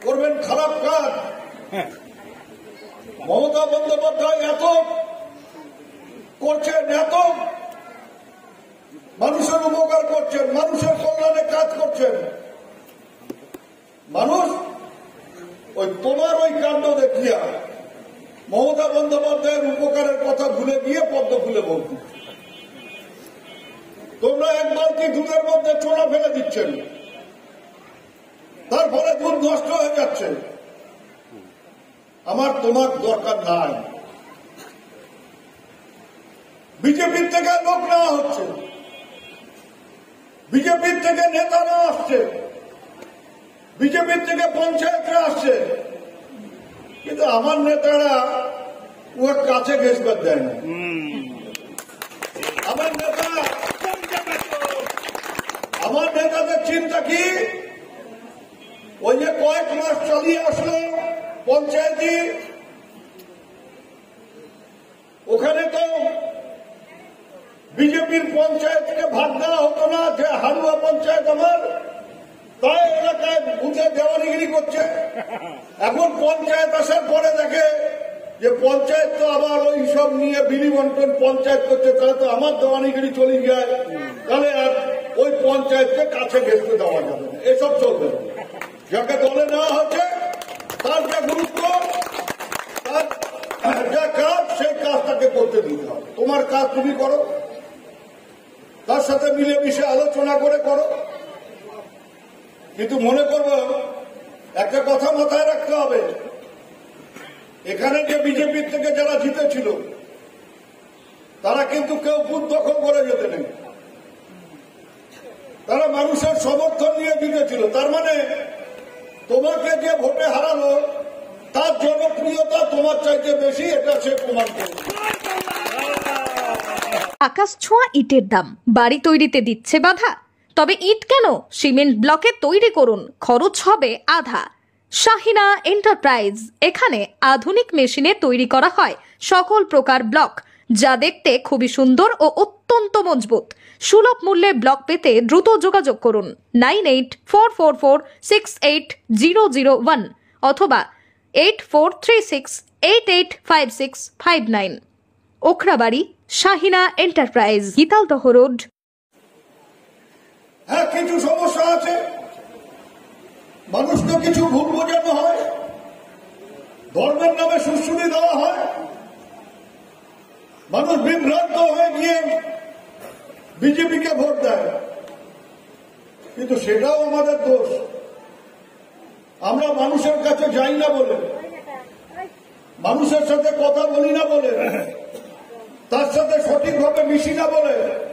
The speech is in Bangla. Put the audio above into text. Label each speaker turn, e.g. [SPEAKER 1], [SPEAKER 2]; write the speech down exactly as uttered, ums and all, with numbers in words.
[SPEAKER 1] করবেন খারাপ কাজ। মমতা বন্দ্যোপাধ্যায় এত করছেন, এত মানুষের উপকার করছেন, মানুষের কল্যাণে কাজ করছেন, মানুষ ওই তোমার ওই কাণ্ড দেখিয়া মমতা বন্দ্যোপাধ্যায়ের উপকারের কথা ভুলে গিয়ে পদ্ম ফুলে বলছি। তোমরা এক বালতি দুধের মধ্যে চোরা ফেলে দিচ্ছেন, তার ফলে দুধ নষ্ট হয়ে যাচ্ছে। আমার তোমার দরকার নাই। বিজেপির থেকে লোক নেওয়া হচ্ছে, বিজেপির থেকে নেতা নেওয়া আসছে, বিজেপির থেকে পঞ্চায়েতরা আসছে, কিন্তু আমার নেতারা ওর কাছে ঘেসবার দেয় না। আমার নেতা আমার নেতাদের চিন্তা কি, ওই যে কয়েক মাস চালিয়ে আসলো পঞ্চায়েতি, ওখানে তো বিজেপির পঞ্চায়েতকে ভাগ দেওয়া হতো না, যে হালুয়া পঞ্চায়েত আমার, তাই এলাকায় বুঝে দেওয়ানিগিরি করছে। এখন পঞ্চায়েত আসার পরে দেখে যে পঞ্চায়েত তো আবার ওই সব নিয়ে বিলি বন্টন পঞ্চায়েত করছে, তাহলে তো আমার দেওয়ানিগিরি চলে যায়, তাহলে আর ওই পঞ্চায়েতকে কাছে ঘেঁষতে দেওয়া যাবে না, এসব চলবে। যাকে দলে নেওয়া হচ্ছে তার যা গুরুত্ব, তার যা কাজ, সেই কাজটাকে করতে দিতে হবে। তোমার কাজ তুমি করো, তার সাথে মিলেমিশে আলোচনা করে করো, কিন্তু মনে করবো একটা কথা মাথায় রাখতে হবে, এখানে যে বিজেপির থেকে যারা জিতেছিল তারা কিন্তু কেউ বুথ দখল করে যেতে নেই, তারা মানুষের সমর্থন নিয়ে জিতেছিল। তার মানে তোমাকে যে ভোটে হারালো তার জনপ্রিয়তা তোমার চাইতে বেশি, এটা সে প্রমাণ করে।
[SPEAKER 2] আকাশ ছোঁয়া ইটের দাম বাড়ি তৈরিতে দিচ্ছে বাধা? তবে ইট কেন, সিমেন্ট ব্লকে তৈরি করুন, খরচ হবে আধা। শাহিনা এন্টারপ্রাইজ, এখানে আধুনিক মেশিনে তৈরি করা হয় সকল প্রকার ব্লক, যা দেখতে খুবই সুন্দর ও অত্যন্ত মজবুত। সুলভ মূল্যে ব্লক পেতে দ্রুত যোগাযোগ করুন nine eight four four four six eight zero zero one অথবা eight four three six eight eight five six five nine. Okhrabari, Shahina enterprise, Gitaldaha road.
[SPEAKER 1] হ্যাঁ, কিছু সমস্যা আছে, মানুষকে কিছু ভুল বোঝানো হয়, ধর্মের নামে সুশ্রুতি দেওয়া হয়, মানুষ বিভ্রান্ত হয়ে গিয়ে বিজেপিকে ভোট দেয়, কিন্তু সেটাও আমাদের দোষ। আমরা মানুষের কাছে যাই না বলে, মানুষের সাথে কথা বলি না বলে, তার সাথে সঠিকভাবে মিশি না বলে